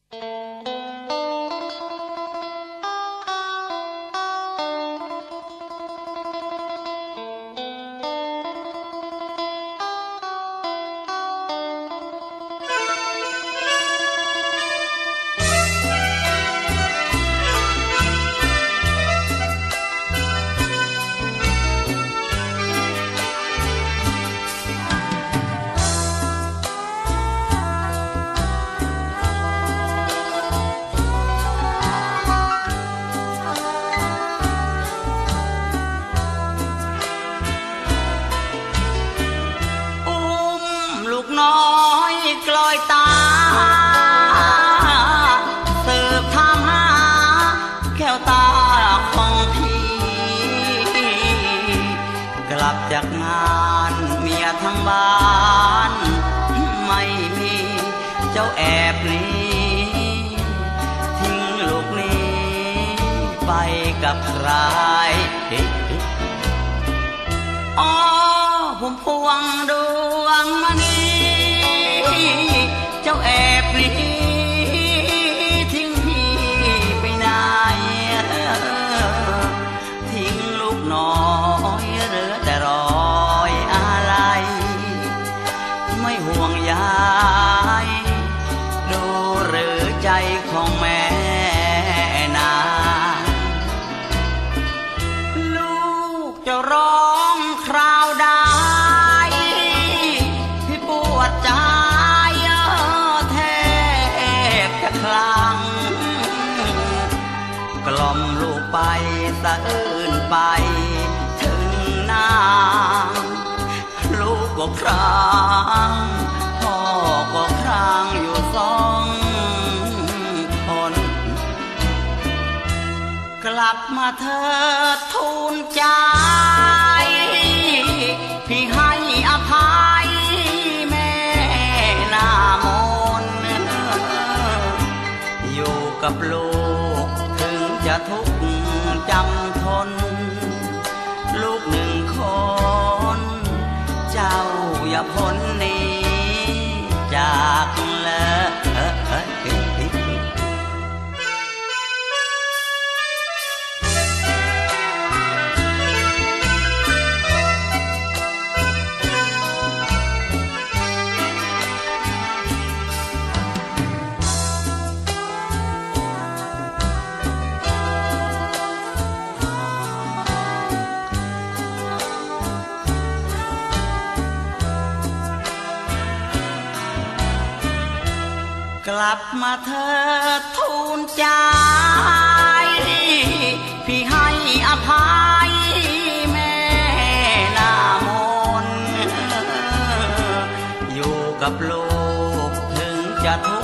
จากงานเมียทั้งบ้านไม่มีเจ้าแอบหนีทิ้งลูกนี้ไปกับใครอ๋อผมพวงดวงมณีเจ้าแอบหนีทิ้งพี่ไปไหนทิ้งลูกน้อยเหลือแต่รอยอะไรไม่ห่วงยายดูหรือใจของแม่นาลูกจะร้องคราวใดพี่ปวดใจแทบจะคลั่งกล่อมลูกไปสะอื้นไปถึงหน้าลูกก็ครางพ่อก็ครางอยู่สองคนกลับมาเถิดทูลใจพี่ให้อภัยแม่หน้ามนอยู่กับลูกถึงจะทุกข์จำทนลูกหนึ่งคนเจ้าอย่าพ้นหนีจากเลยกลับมาเถิดทูลใจพี่ให้อภัยแม่หน้ามนอยู่กับลูกถึงจะทุ